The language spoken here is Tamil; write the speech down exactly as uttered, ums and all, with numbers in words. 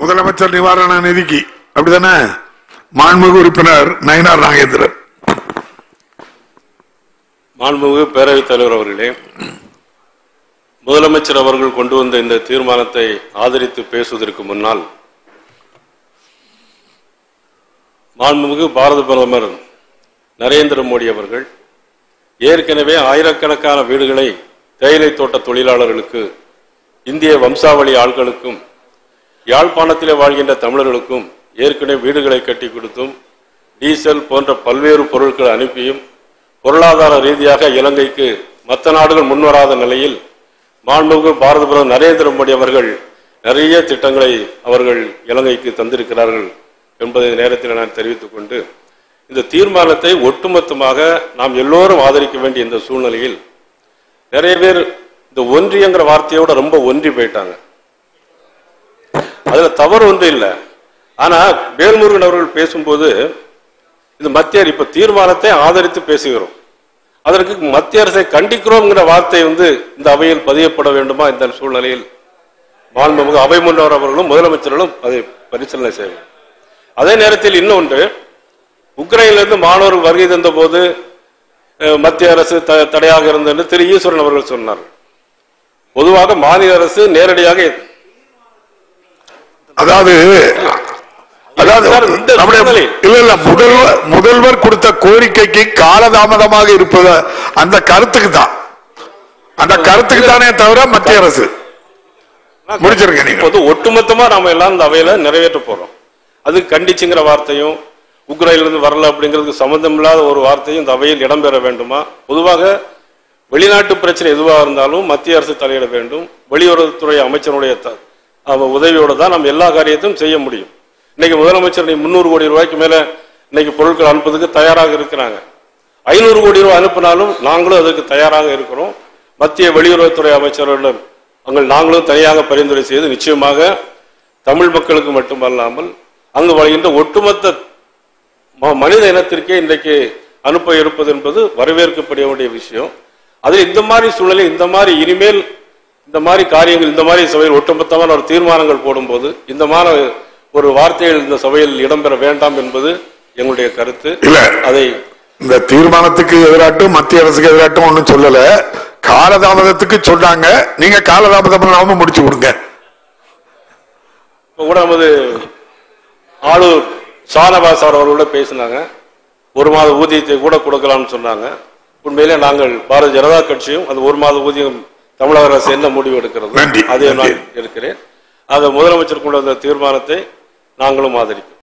முதலமைச்சர் நிவாரண நிதிக்கு அப்படித்தானே? மாண்புமிகு உறுப்பினர் நயினார் நாகேந்திரன். மாண்புமிகு பேரவைத் தலைவர் அவர்களே, முதலமைச்சர் அவர்கள் கொண்டு வந்த இந்த தீர்மானத்தை ஆதரித்து பேசுவதற்கு முன்னால் மாண்புமிகு பாரத பிரதமர் நரேந்திர மோடி அவர்கள் ஏற்கனவே ஆயிரக்கணக்கான வீடுகளை தேயிலை தோட்ட தொழிலாளர்களுக்கு, இந்திய வம்சாவளி ஆட்களுக்கும், யாழ்ப்பாணத்திலே வாழ்கின்ற தமிழர்களுக்கும் ஏற்கனவே வீடுகளை கட்டி கொடுத்தும் டீசல் போன்ற பல்வேறு பொருட்களை அனுப்பியும் பொருளாதார ரீதியாக இலங்கைக்கு மற்ற நாடுகள் முன்வராத நிலையில் மாண்புமிகு பாரத பிரதமர் நரேந்திர மோடி அவர்கள் நிறைய திட்டங்களை அவர்கள் இலங்கைக்கு தந்திருக்கிறார்கள் என்பதை நேரத்தில் நான் தெரிவித்துக் கொண்டு, இந்த தீர்மானத்தை ஒட்டுமொத்தமாக நாம் எல்லோரும் ஆதரிக்க வேண்டிய இந்த சூழ்நிலையில் நிறைய பேர் இந்த ஒன்றியங்கிற வார்த்தையோட ரொம்ப ஒன்றி போயிட்டாங்க. அதுல தவறு ஒன்று இல்லை. ஆனா வேல்முருகன் அவர்கள் பேசும்போது இந்த மத்திய இப்ப தீர்மானத்தை ஆதரித்து பேசுகிறோம், அதற்கு மத்திய அரசை கண்டிக்கிறோம்ங்கிற வார்த்தை வந்து இந்த அவையில் பதியப்பட வேண்டுமா? இந்த சூழ்நிலையில் மாண்புமிகு அவை முன்னவர் அவர்களும் முதலமைச்சர்களும் அதை பரிசீலனை செய்வார். அதே நேரத்தில் இன்னொன்று, உக்ரைனிலிருந்து மாணவர்கள் வருகை தந்த போது மத்திய அரசு தடையாக இருந்தது திரு ஈஸ்வரன் அவர்கள் சொன்னார். பொதுவாக மாநில அரசு நேரடியாக அதாவது முதல்வர் முதல்வர் கொடுத்த கோரிக்கைக்கு காலதாமதமாக இருப்பது அந்த கருத்துக்கு தான், அந்த கருத்துக்கு தானே தவிர மத்திய அரசு முடிச்சிருக்க. ஒட்டுமொத்தமா நாம எல்லாம் இந்த அவையில நிறைவேற்ற போறோம். அது கண்டிச்சுங்கிற வார்த்தையும் உக்ரைனிலிருந்து வரல அப்படிங்கிறதுக்கு சம்பந்தம் இல்லாத ஒரு வார்த்தையும் இந்த அவையில் இடம்பெற வேண்டுமா? பொதுவாக வெளிநாட்டு பிரச்சனை எதுவாக இருந்தாலும் மத்திய அரசு தலையிட வேண்டும். வெளியுறவுத்துறை அமைச்சருடைய உதவியோடு தான் நம்ம எல்லா காரியத்தையும் செய்ய முடியும். இன்னைக்கு முதலமைச்சர் முன்னூறு கோடி ரூபாய்க்கு மேல இன்னைக்கு பொருட்கள் அனுப்புறதுக்கு தயாராக இருக்கிறாங்க. ஐநூறு கோடி ரூபாய் அனுப்பினாலும் நாங்களும் அதுக்கு தயாராக இருக்கிறோம். மத்திய வெளியுறவுத்துறை அமைச்சர்களிடம் அங்கள் நாங்களும் தனியாக பரிந்துரை செய்து நிச்சயமாக தமிழ் மக்களுக்கு மட்டுமல்லாமல் அங்கு வாழ்கின்ற ஒட்டுமொத்த மனித இனத்திற்கே இன்றைக்கு அனுப்ப இருப்பது என்பது வரவேற்கப்பட வேண்டிய விஷயம். அதில் இந்த மாதிரி சூழ்நிலை, இந்த மாதிரி இனிமேல் இந்த மாதிரி காரியங்கள், இந்த மாதிரி சபையில் ஒட்டுமொத்தமான ஒரு தீர்மானங்கள் போடும்போது இந்த மாதிரி ஒரு வார்த்தைகள் இந்த சபையில் இடம்பெற வேண்டாம் என்பது எங்களுடைய கருத்து. அதை இந்த தீர்மானத்துக்கு எதிராட்டும் மத்திய அரசுக்கு எதிராட்டும் ஒன்றும் சொல்லல, காலதாமதத்துக்கு சொன்னாங்க. நீங்க காலதாமதம் முடிச்சு கொடுங்க. கூட நமது ஆளூர் ஷானவாஸ் அவர்களோட பேசினாங்க. ஒரு மாத ஊதியத்தை கூட கொடுக்கலாம்னு சொன்னாங்க. உண்மையிலே நாங்கள் பாரதிய ஜனதா கட்சியும் அது ஒரு மாத ஊதியம் தமிழக அரசு என்ன முடிவு எடுக்கிறது அதே நான் இருக்கிறேன். அதை முதலமைச்சர் கொண்டு வந்த தீர்மானத்தை நாங்களும் ஆதரிக்கிறோம்.